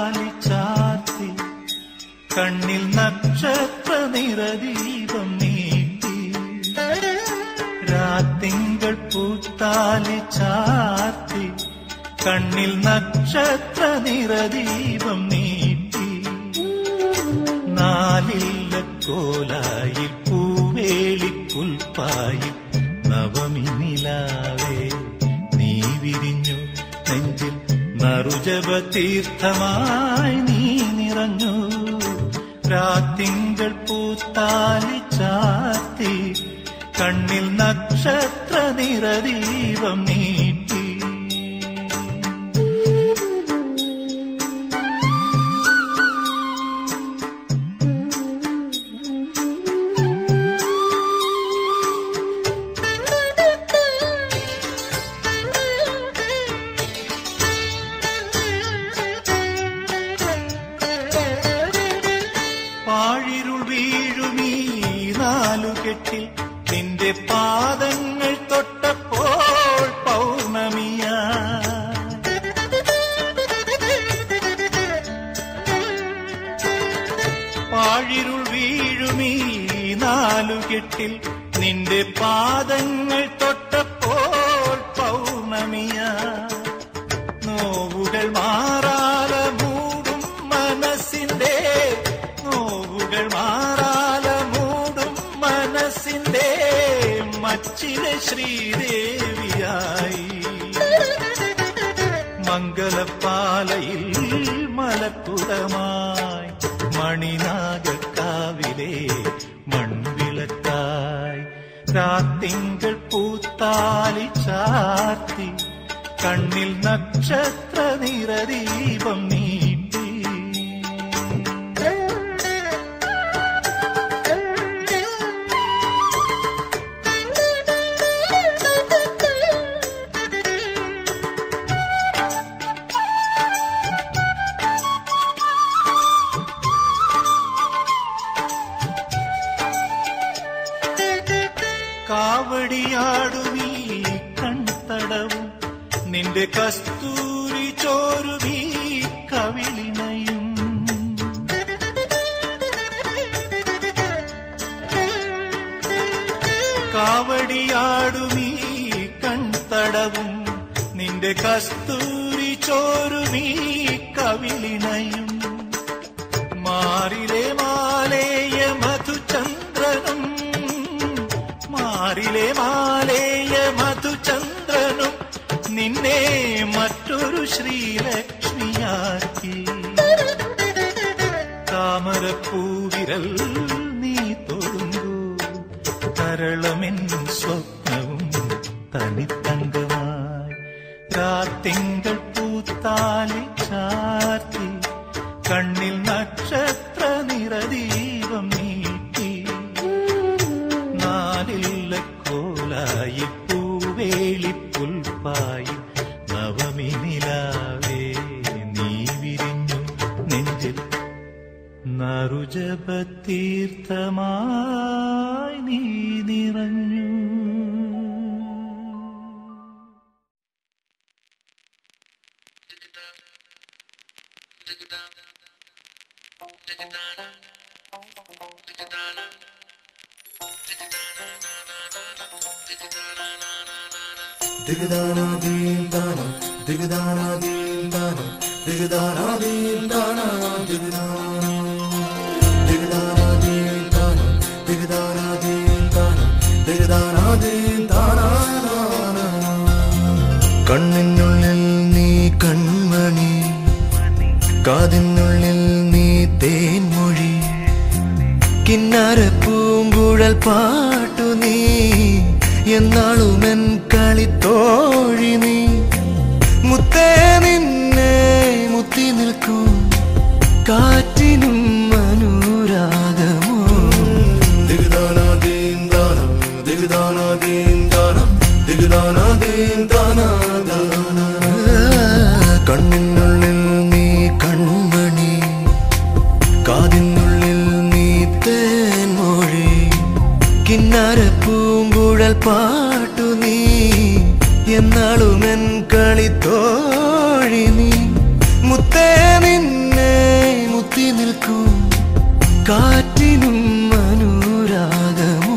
പൂത്താലി ചാർത്തി കണ്ണിൽ നക്ഷത്ര നിറദീപം നീട്ടി രാത്തിങ്കൾ പൂത്താലി ചാർത്തി കണ്ണിൽ നക്ഷത്ര നിറദീപം നീട്ടി നാലില്ല കോലായി പൂവേളി പുൽപ്പായി നവമി നിലാവേ നീ വിരിഞ്ഞു നെഞ്ചിൽ നറുജപ തീർത്ഥമായി നീ നിറഞ്ഞു രാത്തിങ്കൾ പൂത്താലി ചാർത്തി കണ്ണിൽ നക്ഷത്ര നിറദീപം നീട്ടി പാഴിരുൾ വീഴുമീ നാലുകെട്ടിൽ നിന്റെ പാദങ്ങൾ തൊട്ടപ്പോൾ പൗർണമിയാ പാഴിരുൾ വീഴുമീ നാലുകെട്ടിൽ നിന്റെ പാദങ്ങൾ തൊട്ടപ്പോൾ പൗർണമിയാ നോവുകൾ മാറാല മൂടും മനസ്സിന്റെ നോവുകൾ മാറാല മൂടും മനസ്സിന്റെ മച്ചിലെ ശ്രീദേവിയായി മംഗലപ്പാലയിൽ മലക്കുടമായി മണിനാഗക്കാവിലെ മൺവിളക്കായി രാത്തിങ്കൾ പൂത്താലി ചാർത്തി കണ്ണിൽ നക്ഷത്ര നിറദീപം നീട്ടി കാവടിയാടുമീ കൺതടവും നിന്റെ കസ്തൂരി ചോരുമീ കവിളിനയും കാവടിയാടുമീ കൺതടവും നിന്റെ കസ്തൂരി ചോരുമീ കവിളിനയും മാറിലെ മാലേയ മധുചന്ദ്രനും മാറിലെ മാലേയ മധുചന്ദ്രനും നിന്നെ മറ്റൊരു ശ്രീലക്ഷ്മിയാക്കി താമരപ്പൂവിരൽ നീ തൊടുമ്പോ കരളമെൻ സ്വപ്നവും തനിത്തങ്കമായി രാത്തിങ്കൾ പൂത്താലി ചാർത്തി കണ്ണിൽ നക്ഷത്ര നിറദീപം നീട്ടി നാലില്ല കോലായി പൂവേളി പുൽപ്പായി നവമി നിലാവേ നീ വിരിഞ്ഞു നെഞ്ചിൽ നറുജപ തീർത്ഥമായി നീ നിറഞ്ഞു Digdana din dana, digdana din dana, digdana din dana, digdana. Digdana din dana, digdana din dana, digdana din dana. കണ്ണിനുള്ളിൽ നീ കൺമണി കാതിനുള്ളിൽ നീ തേൻമൊഴി കിന്നാര പൂങ്കുഴൽ പാട്ടു നീ എന്നാളുമെൻ കളിത്തോഴി നീ മുത്തേ നിന്നെ മുത്തി നിൽക്കും കാറ്റിനും അനുരാഗമോ ദിഗ്ദാന ദീൻ ദാന ദിഗ്ദാന ദീൻ ദാന ദിഗ്ദാന ദീൻ ദാന കണ്ണിനുള്ളിൽ നീ കൺമണി കാതിനുള്ളിൽ നീ തേൻമൊഴി കിന്നാര പൂങ്കുഴൽ പാട്ടു നീ എന്നാളുമെൻ കളിത്തോഴി നീ മുത്തേ നിന്നെ കാറ്റിനും അനുരാഗമോ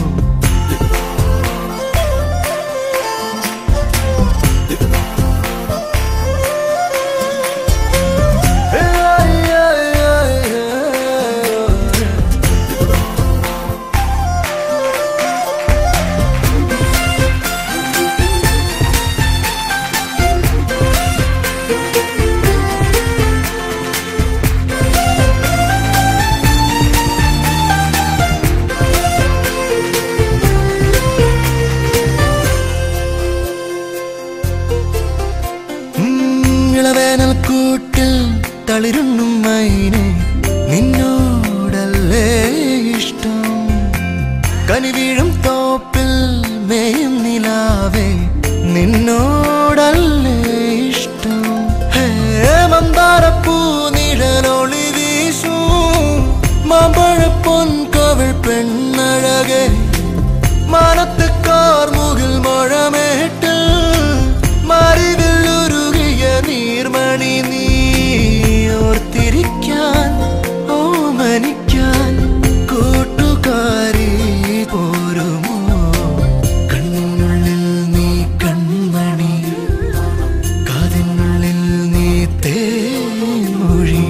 ഇളവേനൽക്കൂട്ടിൽ തളിരുണ്ണും മൈനെ നിന്നോടല്ലേ ഇഷ്ടം കനിവീഴും തോപ്പിൽ മേയും നിലാവേ നിന്നോടല്ലേ ഇഷ്ടം ഹേ മന്ദാരപ്പൂ നിഴലൊളി വീശൂ മാമ്പഴപ്പൊൻ കവിൾ പെണ്ണഴകെ മാനത്ത് കാർമുകിൽ മഴമേട്ടിൽ മറിവില്ലുരുകിയ നീർമണി നീ ഓർത്തിരിക്കാൻ ഓമനിക്കാൻ കൂട്ടുകാരി പോരുമോ കണ്ണിനുള്ളിൽ നീ കൺമണി കാതിനുള്ളിൽ നീ തേൻമൊഴി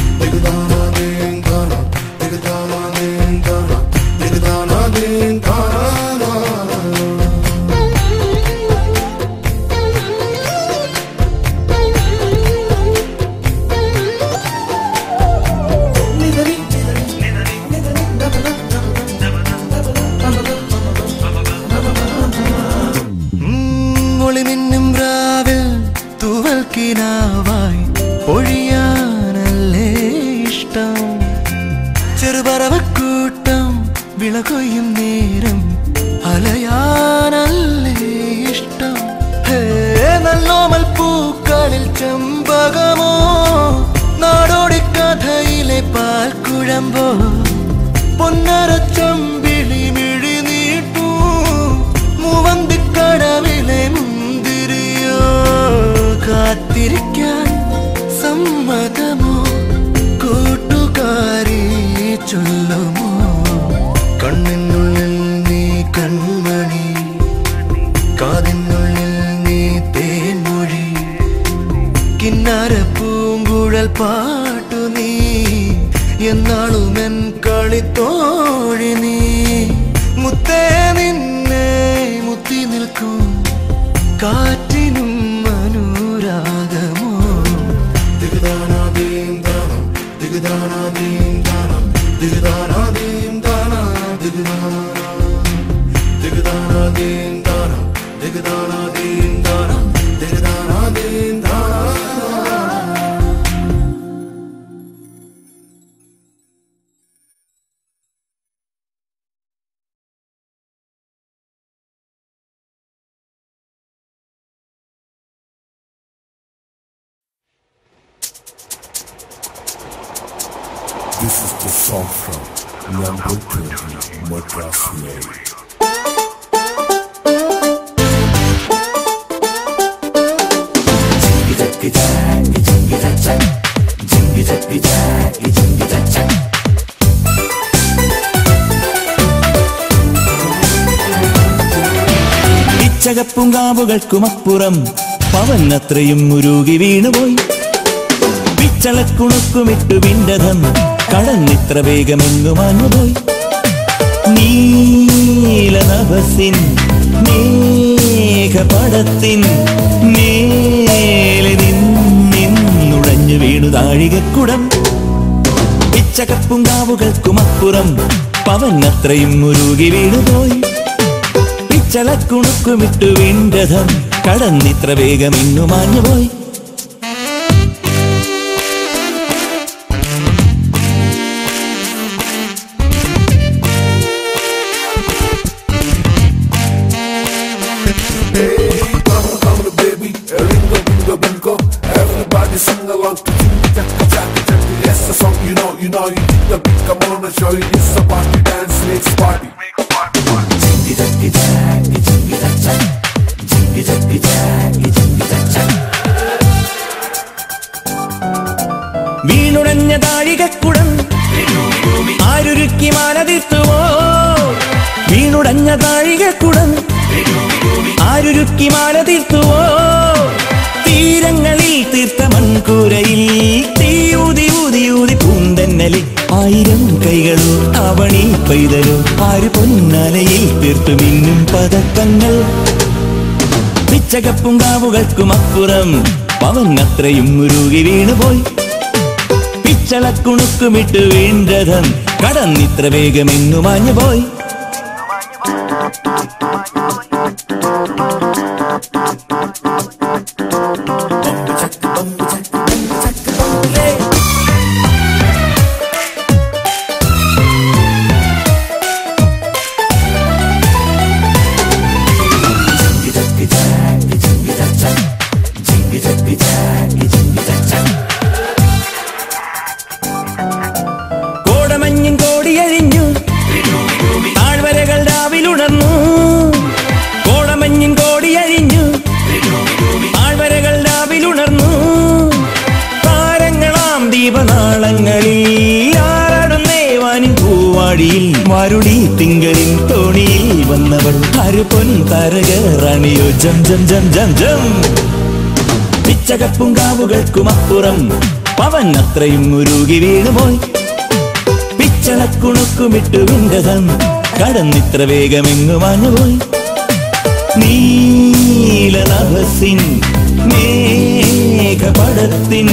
ഒളിമിന്നും രാവിൽ തൂവൽക്കിനാവായി പൊഴിയാനല്ലേ ഇഷ്ടം ചെറുപറവക്കൂട്ടം വിളകൊയ്യും നേരം അലയാനല്ലേ ഇഷ്ടം ഹേ നല്ലോമൽ പൂക്കളിൽ ചെമ്പകമോ നാടോടിക്കഥയിലെ പാൽക്കുഴമ്പോ പൊന്നരച്ചമ്പിളി മിഴി നീട്ടൂ മൂവന്തിക്കടവിലെ മുന്തിരിയോ കാത്തിരിക്കാൻ സമ്മതമോ കൂട്ടുകാരി ചൊല്ലുമോ കണ്ണിനുള്ളിൽ നീ കൺമണി കാതിനുള്ളിൽ നീ തേൻമൊഴി കിന്നാര പൂങ്കുഴൽ പാട്ടു നീ എന്നാളുമെൻ കളിത്തോഴി നീ മുത്തേ നിന്നെ മുത്തി നിൽക്കും കാറ്റിനും അനുരാഗമോ This is the song from number 20, Madras Made. ഇച്ചകപ്പൂങ്കാവുകൾക്കുമപ്പുറം പവനത്രയും ഉരുകി വീണുപോയി പിച്ചളക്കുണുക്കുമിട്ടു വിണ്ടതം കടന്നിത്ര വേഗമെങ്ങു മാഞ്ഞുപോയി നീലനഭസിൻ മേഘപടത്തിൻ മേലെ നിന്നുടഞ്ഞു വീണു താഴികക്കുടം പിച്ചകപ്പൂങ്കാവുകൾക്കുമപ്പുറം പവനത്രയും ഉരുകി വീണുപോയി പിച്ചളക്കുണുക്കുമിട്ടു വിണ്ടതം കടന്നിത്ര വേഗമെങ്ങു മാഞ്ഞുപോയി Everybody sing along to Yes, the song you know you dig the beat. Come on, I'll show you it's a party dance, let's party. വീണുടഞ്ഞ താഴികക്കുടം ആരുരുക്കി മാല തീർത്തുവോ വീണുടഞ്ഞ താഴികക്കുടം ആരുരുക്കി മാല തീർത്തുവോ തീരങ്ങളിൽ തീർത്ത മൺകൂരയിൽ തീയൂതി ഊതി ഊതി പൂന്തന്നലിൽ ആയിരം കൈകളോ അവണി പൈതലോ ആര് പൊന്നാലയിൽ തീർത്തു മിന്നും പതക്കങ്ങൾ പിച്ചകപ്പും കാവുകൾക്കും അപ്പുറം പവൻ അത്രയും ഉരുകി വീണുപോയി പിച്ചളക്കുണുക്കുമിട്ട് വീണ്ടതം കടന്നിത്ര വേഗമെന്നു മാഞ്ഞുപോയി കോടമഞ്ഞിൻ കോടിയഴിഞ്ഞു താഴ്വരകൾ രാവിലുണർന്നു കോടമഞ്ഞിൻ കോടിയഴിഞ്ഞു താഴ്വരകൾ രാവിലുണർന്നു താരങ്ങളാം ദീപനാളങ്ങളിൽ ആറാടുന്നേ വാനിൻ പൂവാടിയിൽ മാരുടി തിങ്കളിൻ തോണിയിൽ വന്നവൾ ആര് പൊൻ താരകറാണിയോ ജം ജം ജം ജം ജം പിച്ചകപ്പും കാവുകൾക്കും അപ്പുറം പവൻ അത്രയും ഉരുകി വീണുപോയി പിച്ചളക്കുണുക്കുമിട്ടു വിണ്ടതം കടന്നിത്ര വേഗമെങ്ങു മാഞ്ഞുപോയി നീലനഭസിൻ മേഘപടത്തിൻ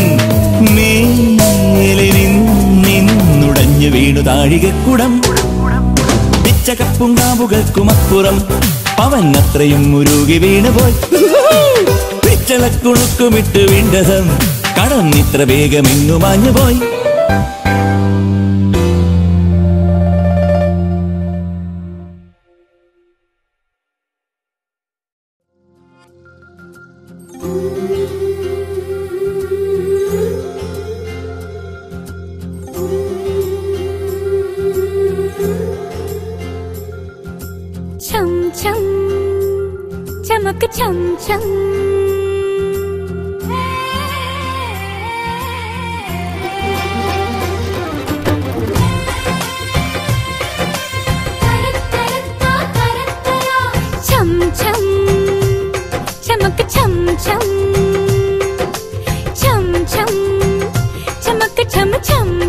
മേലെ നിന്നുടഞ്ഞു വീണു താഴികക്കുടം പിച്ചകപ്പും കാവുകൾക്കും അപ്പുറം പവൻ അത്രയും ഉരുകി വീണുപോയി പിച്ചളക്കുണുക്കുമിട്ട് വിണ്ടതം കടന്നിത്ര വേഗമെങ്ങു മാഞ്ഞുപോയി छम छम चमक छम छम छम छम चमक छम छम छम छम चमक छम छम